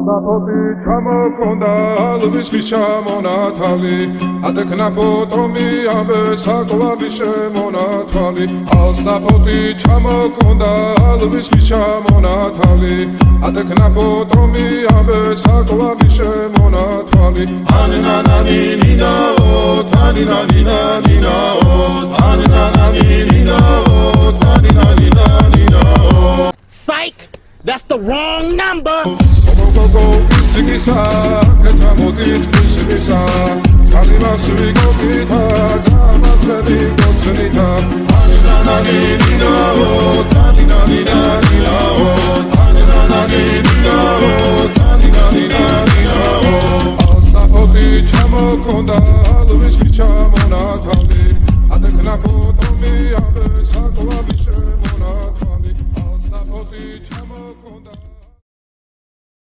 Alsapoti ჩამოქონდა ალვის ხის ჩამონათალი ადექნა ფოტომი ამბე საკვარი შემონათვალი Alsapoti ჩამოქონდა ალვის ხის ჩამონათალი ადექნა ფოტომი ამბე საკვარი შემონათვალი ანანანინინაო თანინანინანინაო ანანანინინაო თანინანინანინაო Psych! That's the wrong number! Go, Sigisa, Ketamodit, Sigisa, Talima Suigo Gita, Damas Ready, Gotsunita, Ananina, Taninanina, Ananina, Taninanina, Alsapoti, Chamo Konda, Luis Chamona, Tali, Adeknapo, Tomi,